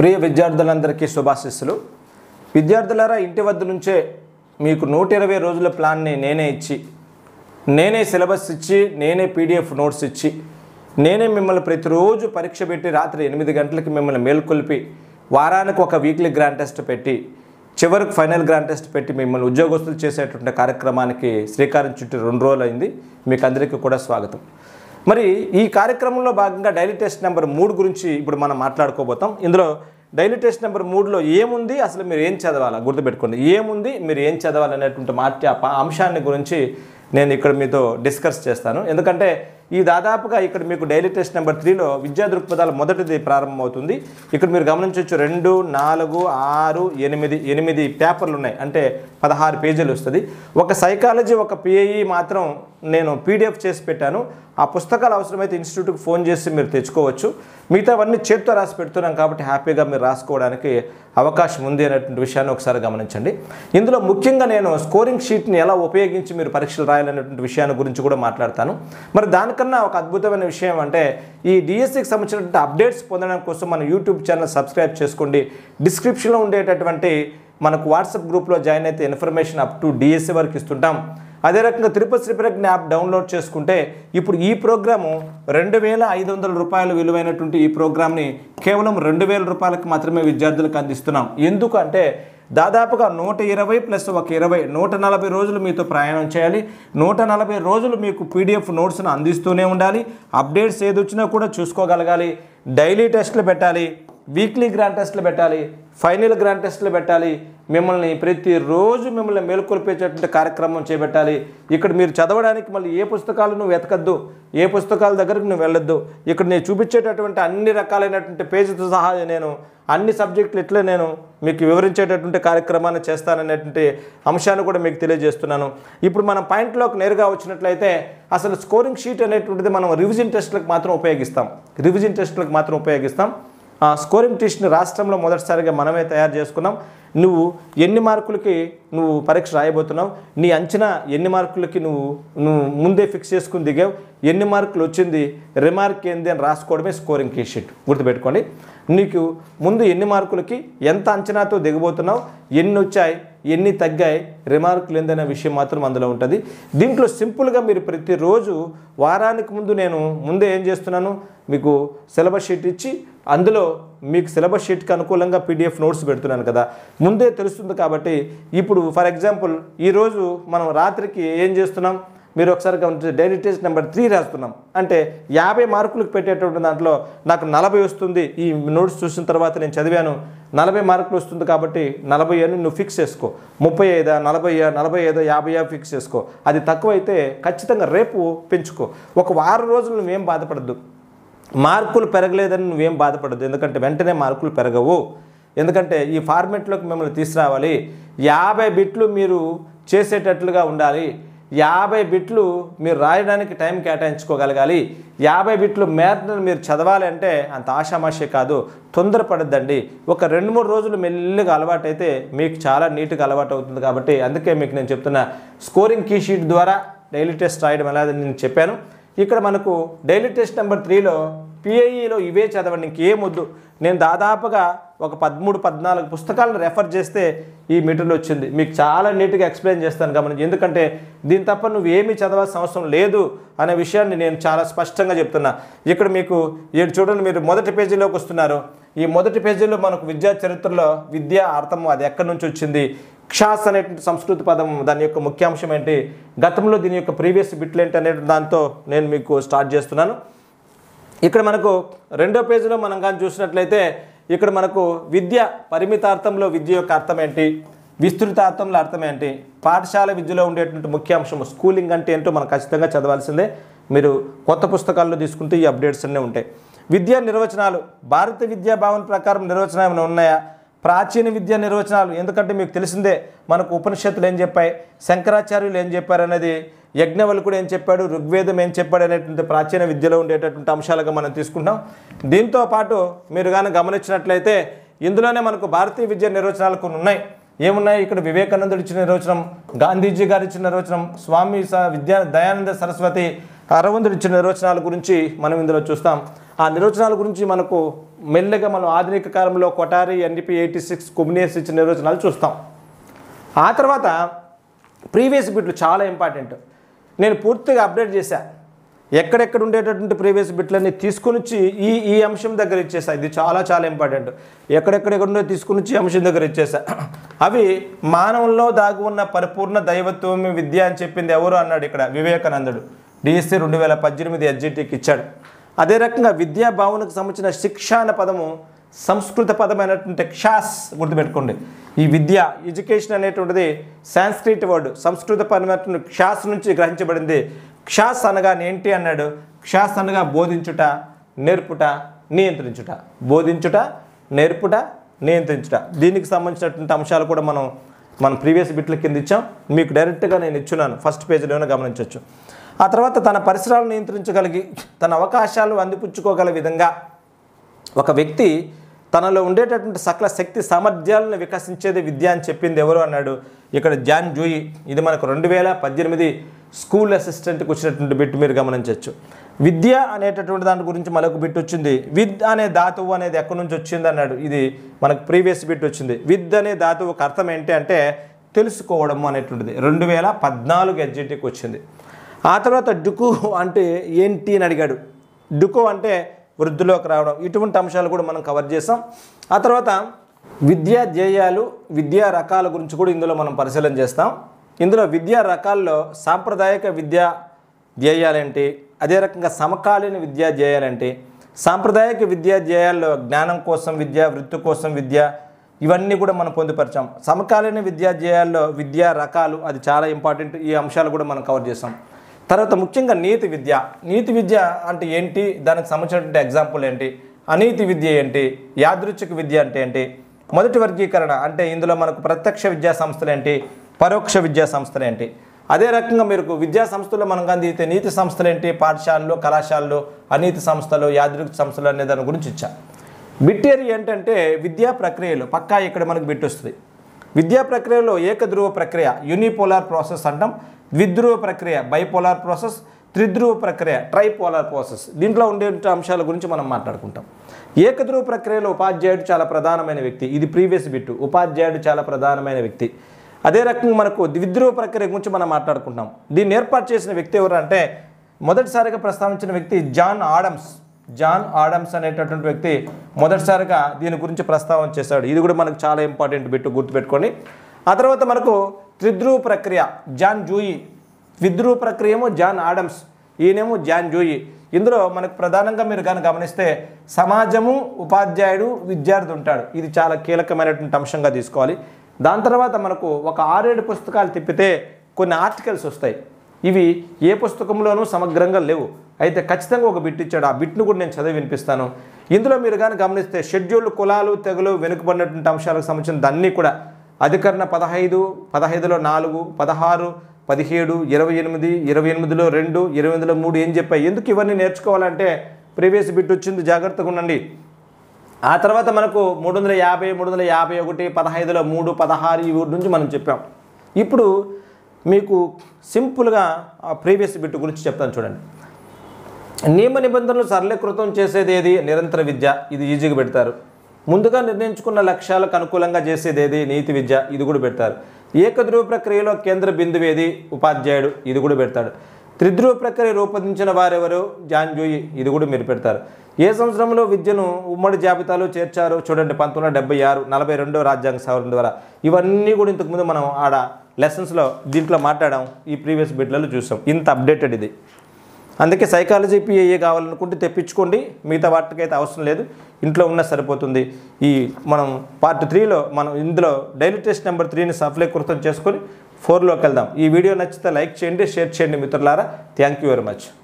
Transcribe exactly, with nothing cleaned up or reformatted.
ప్రియ విద్యార్థులందరికీ శుభాశీస్సులు. విద్యార్థులారా, ఇంటి వద్ద నుంచే మీకు నూట ఇరవై రోజుల ప్లాన్ని నేనే ఇచ్చి, నేనే సిలబస్ ఇచ్చి, నేనే పీడిఎఫ్ నోట్స్ ఇచ్చి, నేనే మిమ్మల్ని ప్రతిరోజు పరీక్ష పెట్టి రాత్రి ఎనిమిది గంటలకి మిమ్మల్ని మేల్కొల్పి వారానికి ఒక వీక్లీ గ్రాండ్ టెస్ట్ పెట్టి చివరికి ఫైనల్ గ్రాండ్ టెస్ట్ పెట్టి మిమ్మల్ని ఉద్యోగస్తులు చేసేటువంటి కార్యక్రమానికి శ్రీకారం చుట్టి రెండు రోజులు అయింది. మీకు అందరికీ కూడా స్వాగతం. మరి ఈ కార్యక్రమంలో భాగంగా డైలీ టెస్ట్ నెంబర్ మూడు గురించి ఇప్పుడు మనం మాట్లాడుకోబోతాం. ఇందులో డైలీ టెస్ట్ నెంబర్ మూడులో ఏముంది, అసలు మీరు ఏం చదవాలా గుర్తుపెట్టుకోండి. ఏముంది, మీరు ఏం చదవాలి అనేటువంటి మాట అంశాన్ని గురించి నేను ఇక్కడ మీతో డిస్కస్ చేస్తాను. ఎందుకంటే ఈ దాదాపుగా ఇక్కడ మీకు డైలీ టెస్ట్ నెంబర్ త్రీలో విద్యా దృక్పథాల మొదటిది ప్రారంభమవుతుంది. ఇక్కడ మీరు గమనించవచ్చు, రెండు నాలుగు ఆరు ఎనిమిది ఎనిమిది పేపర్లు ఉన్నాయి, అంటే పదహారు పేజీలు వస్తుంది. ఒక సైకాలజీ ఒక పిఐఈ మాత్రం నేను పీడిఎఫ్ చేసి పెట్టాను. ఆ పుస్తకాలు అవసరమైతే ఇన్స్టిట్యూట్కి ఫోన్ చేసి మీరు తెచ్చుకోవచ్చు. మిగతావన్నీ చేత్తో రాసి పెడుతున్నాం కాబట్టి హ్యాపీగా మీరు రాసుకోవడానికి అవకాశం ఉంది అనేటువంటి విషయాన్ని ఒకసారి గమనించండి. ఇందులో ముఖ్యంగా నేను స్కోరింగ్ షీట్ని ఎలా ఉపయోగించి మీరు పరీక్షలు రాయాలనేటువంటి విషయాన్ని గురించి కూడా మాట్లాడతాను. మరి దానికన్నా ఒక అద్భుతమైన విషయం అంటే ఈ డిఎస్సికి సంబంధించినటువంటి అప్డేట్స్ పొందడం కోసం మన యూట్యూబ్ ఛానల్ సబ్స్క్రైబ్ చేసుకోండి. డిస్క్రిప్షన్లో ఉండేటటువంటి మనకు వాట్సాప్ గ్రూప్లో జాయిన్ అయితే ఇన్ఫర్మేషన్ అప్ టు డిఎస్సి వరకు ఇస్తుంటాం. అదే రకంగా తిరుపతి శ్రీప్రజ్ఞ యాప్ డౌన్లోడ్ చేసుకుంటే ఇప్పుడు ఈ ప్రోగ్రాము రెండు వేల ఐదు వందల రూపాయలు విలువైనటువంటి ఈ ప్రోగ్రామ్ని కేవలం రెండు వేల రూపాయలకు మాత్రమే విద్యార్థులకు అందిస్తున్నాం. ఎందుకు అంటే దాదాపుగా నూట ఇరవై ప్లస్ ఒక ఇరవై నూట నలభై రోజులు మీతో ప్రయాణం చేయాలి. నూట నలభై రోజులు మీకు పీడిఎఫ్ నోట్స్ను అందిస్తూనే ఉండాలి. అప్డేట్స్ ఏది వచ్చినా కూడా చూసుకోగలగాలి. డైలీ టెస్టులు పెట్టాలి, వీక్లీ గ్రాండ్ టెస్టులు పెట్టాలి, ఫైనల్ గ్రాండ్ టెస్టులు పెట్టాలి. మిమ్మల్ని ప్రతిరోజు మిమ్మల్ని మేలుకొల్పేటటువంటి కార్యక్రమం చేపట్టాలి. ఇక్కడ మీరు చదవడానికి మళ్ళీ ఏ పుస్తకాలు నువ్వు వెతకద్దు, ఏ పుస్తకాల దగ్గరకు నువ్వు వెళ్ళొద్దు. ఇక్కడ నేను చూపించేటటువంటి అన్ని రకాలైనటువంటి పేజీతో సహా నేను అన్ని సబ్జెక్టులు ఇట్లే నేను మీకు వివరించేటటువంటి కార్యక్రమాన్ని చేస్తాననేటువంటి అంశాన్ని కూడా మీకు తెలియజేస్తున్నాను. ఇప్పుడు మనం పాయింట్లోకి నేరుగా వచ్చినట్లయితే అసలు స్కోరింగ్ షీట్ అనేటువంటిది మనం రివిజన్ టెస్టులకు మాత్రం ఉపయోగిస్తాం రివిజన్ టెస్టులకు మాత్రం ఉపయోగిస్తాం స్కోరింగ్ టెస్ట్ని రాష్ట్రంలో మొదటిసారిగా మనమే తయారు చేసుకున్నాం. నువ్వు ఎన్ని మార్కులకి నువ్వు పరీక్ష రాయబోతున్నావు, నీ అంచనా ఎన్ని మార్కులకి నువ్వు నువ్వు ముందే ఫిక్స్ చేసుకుని దిగావు, ఎన్ని మార్కులు వచ్చింది, రిమార్క్ ఏంది అని రాసుకోవడమే స్కోరింగ్ కీ షీట్. గుర్తుపెట్టుకోండి, నీకు ముందు ఎన్ని మార్కులకి ఎంత అంచనాతో దిగబోతున్నావు, ఎన్ని వచ్చాయి, ఎన్ని తగ్గాయి, రిమార్కులు ఏందనే విషయం మాత్రం అందులో ఉంటుంది. దీంట్లో సింపుల్గా మీరు ప్రతిరోజు వారానికి ముందు నేను ముందే ఏం చేస్తున్నాను, మీకు సిలబస్ షీట్ ఇచ్చి అందులో మీకు సిలబస్ షీట్కి అనుకూలంగా పీడిఎఫ్ నోట్స్ పెడుతున్నాను కదా, ముందే తెలుస్తుంది. కాబట్టి ఇప్పుడు ఫర్ ఎగ్జాంపుల్ ఈరోజు మనం రాత్రికి ఏం చేస్తున్నాం, మీరు ఒకసారి గమనించండి, డైలీ టెస్ట్ నెంబర్ త్రీ రాస్తున్నాం. అంటే యాభై మార్కులకు పెట్టేటువంటి దాంట్లో నాకు నలభై వస్తుంది. ఈ నోట్స్ చూసిన తర్వాత నేను చదివాను, నలభై మార్కులు వస్తుంది కాబట్టి నలభై అని నువ్వు ఫిక్స్ చేసుకో. ముప్పై ఐదా నలభై నలభై ఐదో యాభై ఫిక్స్ చేసుకో. అది తక్కువైతే ఖచ్చితంగా రేపు పెంచుకో. ఒక వారం రోజులు నువ్వేం బాధపడద్దు, మార్కులు పెరగలేదని నువ్వేం బాధపడద్దు. ఎందుకంటే వెంటనే మార్కులు పెరగవు. ఎందుకంటే ఈ ఫార్మెట్లోకి మిమ్మల్ని తీసుకురావాలి. యాభై బిట్లు మీరు చేసేటట్లుగా ఉండాలి. యాభై బిట్లు మీరు రాయడానికి టైం కేటాయించుకోగలగాలి. యాభై బిట్లు మేర మీరు చదవాలి అంటే అంత ఆషామాషే కాదు, తొందరపడద్దండి. ఒక రెండు మూడు రోజులు మెల్లిగా అలవాటు అయితే మీకు చాలా నీట్గా అలవాటు అవుతుంది. కాబట్టి అందుకే మీకు నేను చెప్తున్నా, స్కోరింగ్ కీ షీట్ ద్వారా డైలీ టెస్ట్ రాయడం ఎలా నేను చెప్పాను. ఇక్కడ మనకు డైలీ టెస్ట్ నెంబర్ త్రీలో పిఐఈలో ఇవే చదవండి, ఇంకేమొద్దు. నేను దాదాపుగా ఒక పదమూడు పద్నాలుగు పుస్తకాలను రెఫర్ చేస్తే ఈ మీటర్లో వచ్చింది. మీకు చాలా నీట్గా ఎక్స్ప్లెయిన్ చేస్తాను గమనించి. ఎందుకంటే దీని తప్ప నువ్వు ఏమీ చదవాల్సిన అవసరం లేదు అనే విషయాన్ని నేను చాలా స్పష్టంగా చెప్తున్నా. ఇక్కడ మీకు ఏడు చూడండి, మీరు మొదటి పేజీలోకి వస్తున్నారు. ఈ మొదటి పేజీలో మనకు విద్యా చరిత్రలో విద్యా అర్థం అది ఎక్కడి నుంచి వచ్చింది, క్షాస్ అనేటువంటి సంస్కృత పదం దాని యొక్క ముఖ్యాంశం ఏంటి, గతంలో దీని యొక్క ప్రీవియస్ బిట్లు ఏంటి అనే దాంతో నేను మీకు స్టార్ట్ చేస్తున్నాను. ఇక్కడ మనకు రెండో పేజీలో మనం కానీ చూసినట్లయితే ఇక్కడ మనకు విద్య పరిమితార్థంలో విద్య యొక్క అర్థం ఏంటి, విస్తృతార్థంలో అర్థం ఏంటి, పాఠశాల విద్యలో ఉండేటువంటి ముఖ్యాంశం స్కూలింగ్ అంటే ఏంటో మనం ఖచ్చితంగా చదవాల్సిందే. మీరు కొత్త పుస్తకాల్లో తీసుకుంటే ఈ అప్డేట్స్ అన్నీ ఉంటాయి. విద్యా నిర్వచనాలు, భారత విద్యా భావన ప్రకారం నిర్వచనాలు ఏమైనా ఉన్నాయా, ప్రాచీన విద్యా నిర్వచనాలు. ఎందుకంటే మీకు తెలిసిందే మనకు ఉపనిషత్తులు ఏం చెప్పాయి, శంకరాచార్యులు ఏం చెప్పారు అనేది, యజ్ఞవల్కుడు ఏం చెప్పాడు, ఋగ్వేదం ఏం చెప్పాడు అనేటువంటి ప్రాచీన విద్యలో ఉండేటటువంటి అంశాలుగా మనం తీసుకుంటాం. దీంతో పాటు మీరు కానీ గమనించినట్లయితే ఇందులోనే మనకు భారతీయ విద్యా నిర్వచనాలు కొన్ని ఉన్నాయి. ఏమున్నాయి, ఇక్కడ వివేకానందుడు ఇచ్చిన నిర్వచనం, గాంధీజీ గారు ఇచ్చిన నిర్వచనం, స్వామి విద్యా దయానంద సరస్వతి అరవిందుడు ఇచ్చిన నిర్వచనాల గురించి మనం ఇందులో చూస్తాం. ఆ నిర్వచనాల గురించి మనకు మెల్లగా మనం ఆధునిక కాలంలో కొటారి, ఎన్డీపీ ఎయిటీ సిక్స్ కుమినేస్ ఇచ్చిన నిర్వచనాలు చూస్తాం. ఆ తర్వాత ప్రీవియస్ బిట్లు చాలా ఇంపార్టెంట్. నేను పూర్తిగా అప్డేట్ చేశా. ఎక్కడెక్కడ ఉండేటటువంటి ప్రీవియస్ బిట్లన్నీ తీసుకుని వచ్చి ఈ ఈ అంశం దగ్గర ఇచ్చేసా. ఇది చాలా చాలా ఇంపార్టెంట్. ఎక్కడెక్కడెక్కడ ఉండో తీసుకుని వచ్చి అంశం దగ్గర ఇచ్చేసా. అవి మానవుల్లో దాగి ఉన్న పరిపూర్ణ దైవత్వం విద్య అని చెప్పింది ఎవరు అన్నాడు ఇక్కడ వివేకానందుడు. డిఎస్సి రెండు వేల పద్దెనిమిది ఎస్జిటికి ఇచ్చాడు. అదే రకంగా విద్యా భావనకు సంబంధించిన శిక్ష అనే పదము సంస్కృత పదమైనటువంటి క్షాస్ గుర్తుపెట్టుకోండి. ఈ విద్య ఎడ్యుకేషన్ అనేటువంటిది సాంస్క్రిట్ వర్డ్, సంస్కృత పదమైనటువంటి క్షాస్ నుంచి గ్రహించబడింది. క్షాస్ అనగా ఏంటి అన్నాడు. క్షాస్ అనగా బోధించుట, నేర్పుట, నియంత్రించుట. బోధించుట, నేర్పుట, నియంత్రించుట. దీనికి సంబంధించినటువంటి అంశాలు కూడా మనం మన ప్రీవియస్ బిట్ల కింద ఇచ్చాం. మీకు డైరెక్ట్గా నేను ఇచ్చున్నాను, ఫస్ట్ పేజీలోనే గమనించవచ్చు. ఆ తర్వాత తన పరిసరాలను నియంత్రించగలిగి తన అవకాశాలు అందిపుచ్చుకోగల విధంగా ఒక వ్యక్తి తనలో ఉండేటటువంటి సకల శక్తి సామర్థ్యాలను వికసించేది విద్య అని చెప్పింది ఎవరు అన్నాడు ఇక్కడ జాన్ జూయి. ఇది మనకు రెండు వేల పద్దెనిమిది స్కూల్ అసిస్టెంట్కి వచ్చినటువంటి బిట్ మీరు గమనించవచ్చు. విద్య అనేటటువంటి దాని గురించి మరొక బిట్ వచ్చింది. విద్ అనే ధాతువు అనేది ఎక్కడి నుంచి వచ్చింది అన్నాడు. ఇది మనకు ప్రీవియస్ బిట్ వచ్చింది. విద్ అనే ధాతువుకు అర్థం ఏంటి అంటే తెలుసుకోవడం అనేటువంటిది. రెండు వేల పద్నాలుగు ఎస్జిటికి వచ్చింది. ఆ తర్వాత డుకు అంటే ఏంటి అని అడిగాడు. డుకు అంటే వృద్ధిలోకి రావడం. ఇటువంటి అంశాలు కూడా మనం కవర్ చేసాం. ఆ తర్వాత విద్యా ధ్యేయాలు, విద్యా రకాల గురించి కూడా ఇందులో మనం పరిశీలన చేస్తాం. ఇందులో విద్యా రకాల్లో సాంప్రదాయక విద్యా ధ్యేయాలేంటి, అదే రకంగా సమకాలీన విద్యా ధ్యేయాలేంటి, సాంప్రదాయక విద్యా ధ్యేయాల్లో జ్ఞానం కోసం విద్య, వృత్తి కోసం విద్య, ఇవన్నీ కూడా మనం పొందుపరిచాం. సమకాలీన విద్యా ధ్యేయాల్లో విద్యా రకాలు, అది చాలా ఇంపార్టెంట్. ఈ అంశాలు కూడా మనం కవర్ చేసాం. తర్వాత ముఖ్యంగా నీతి విద్య. నీతి విద్య అంటే ఏంటి, దానికి సంబంధించినటువంటి ఎగ్జాంపుల్ ఏంటి, అనీతి విద్య ఏంటి, యాదృచ్ఛిక విద్య అంటే ఏంటి, మొదటి వర్గీకరణ అంటే ఇందులో మనకు ప్రత్యక్ష విద్యా సంస్థలు ఏంటి, పరోక్ష విద్యా సంస్థలు ఏంటి. అదే రకంగా మీరు విద్యా సంస్థల్లో మనం అందితే నీతి సంస్థలు ఏంటి, పాఠశాలలో, కళాశాలలో, అనీతి సంస్థలు, యాదృచ్ఛిక సంస్థలు అనే దాని గురించి ఇచ్చా. బిట్టేరి ఏంటంటే విద్యా ప్రక్రియలు. పక్కా ఇక్కడ మనకు బిట్ వస్తుంది. విద్యా ప్రక్రియలో ఏకధ్రువ ప్రక్రియ యూనిపోలార్ ప్రాసెస్ అంటాం, ద్విధ్రువ ప్రక్రియ బైపోలార్ ప్రాసెస్, త్రిధ్రువ ప్రక్రియ ట్రైపోలార్ ప్రాసెస్. దీంట్లో ఉండే అంశాల గురించి మనం మాట్లాడుకుంటాం. ఏకధ్రువ ప్రక్రియలో ఉపాధ్యాయుడు చాలా ప్రధానమైన వ్యక్తి. ఇది ప్రీవియస్ బిట్టు. ఉపాధ్యాయుడు చాలా ప్రధానమైన వ్యక్తి. అదే రకంగా మనకు ద్విధ్రువ ప్రక్రియ గురించి మనం మాట్లాడుకుంటాం. దీన్ని ఏర్పాటు చేసిన వ్యక్తి ఎవరు అంటే మొదటిసారిగా ప్రస్తావించిన వ్యక్తి జాన్ ఆడమ్స్. జాన్ ఆడమ్స్ అనేటటువంటి వ్యక్తి మొదటిసారిగా దీని గురించి ప్రస్తావన చేశాడు. ఇది కూడా మనకు చాలా ఇంపార్టెంట్ బిట్టు, గుర్తుపెట్టుకోండి. ఆ తర్వాత మనకు త్రిధ్రువ ప్రక్రియ జాన్ జూయి, ద్విధ్రువ ప్రక్రియ ఏమో జాన్ ఆడమ్స్, ఈయనేమో జాన్ జూయి. ఇందులో మనకు ప్రధానంగా మీరు కానీ గమనిస్తే సమాజము, ఉపాధ్యాయుడు, విద్యార్థి ఉంటాడు. ఇది చాలా కీలకమైనటువంటి అంశంగా తీసుకోవాలి. దాని తర్వాత మనకు ఒక ఆరేడు పుస్తకాలు తిప్పితే కొన్ని ఆర్టికల్స్ వస్తాయి. ఇవి ఏ పుస్తకంలోనూ సమగ్రంగా లేవు. అయితే ఖచ్చితంగా ఒక బిట్ ఇచ్చాడు. ఆ బిట్ను కూడా నేను చదివి వినిపిస్తాను. ఇందులో మీరు కానీ గమనిస్తే షెడ్యూల్, కులాలు, తెగలు, వెనుకబడినటువంటి అంశాలకు సంబంధించిన అన్నీ కూడా అధికరణ పదహైదు, పదహైదులో నాలుగు, పదహారు, పదిహేడు, ఇరవై ఎనిమిది, ఇరవై ఎనిమిదిలో రెండు, ఇరవై ఎనిమిదిలో మూడు ఏం చెప్పాయి. ఎందుకు ఇవన్నీ నేర్చుకోవాలంటే ప్రీవియస్ బిట్ వచ్చింది, జాగ్రత్తగా ఉండండి. ఆ తర్వాత మనకు మూడు వందల యాభై, మూడు వందల యాభై ఒకటి, పదహైదులో మూడు, పదహారు ఈ ఊరి నుంచి మనం చెప్పాం. ఇప్పుడు మీకు సింపుల్గా ప్రీవియస్ బిట్ గురించి చెప్తాను చూడండి. నియమ నిబంధనలు సరళీకృతం చేసేది ఏది, నిరంతర విద్య. ఇది ఈజీగా పెడతారు. ముందుగా నిర్ణయించుకున్న లక్ష్యాలకు అనుకూలంగా చేసేది ఏది, నీతి విద్య. ఇది కూడా పెడతారు. ఏకధ్రువ ప్రక్రియలో కేంద్ర బిందువు ఏది, ఉపాధ్యాయుడు. ఇది కూడా పెడతాడు. త్రిధ్రువ ప్రక్రియ రూపొందించిన వారెవరు, జాన్ జూయి. ఇది కూడా మీరు పెడతారు. ఏ సంవత్సరంలో విద్యను ఉమ్మడి జాబితాలో చేర్చారు చూడండి, పంతొమ్మిది వందల డెబ్బై ఆరు నలభై రెండో రాజ్యాంగ సవరణ ద్వారా. ఇవన్నీ కూడా ఇంతకుముందు మనం ఆడ లెసన్స్లో దీంట్లో మాట్లాడాం. ఈ ప్రీవియస్ బిట్లలో చూసాం. ఇంత అప్డేటెడ్ ఇది. అందుకే సైకాలజీ పిఏఏ కావాలనుకుంటే తెప్పించుకోండి. మిగతా వాటికైతే అవసరం లేదు, ఇంట్లో ఉన్న సరిపోతుంది. ఈ మనం పార్ట్ త్రీలో మనం ఇందులో డైలీ టెస్ట్ నెంబర్ త్రీని సఫలీకృతం చేసుకొని ఫోర్లోకి వెళ్దాం. ఈ వీడియో నచ్చితే లైక్ చేయండి, షేర్ చేయండి మిత్రులారా. Thank you very much.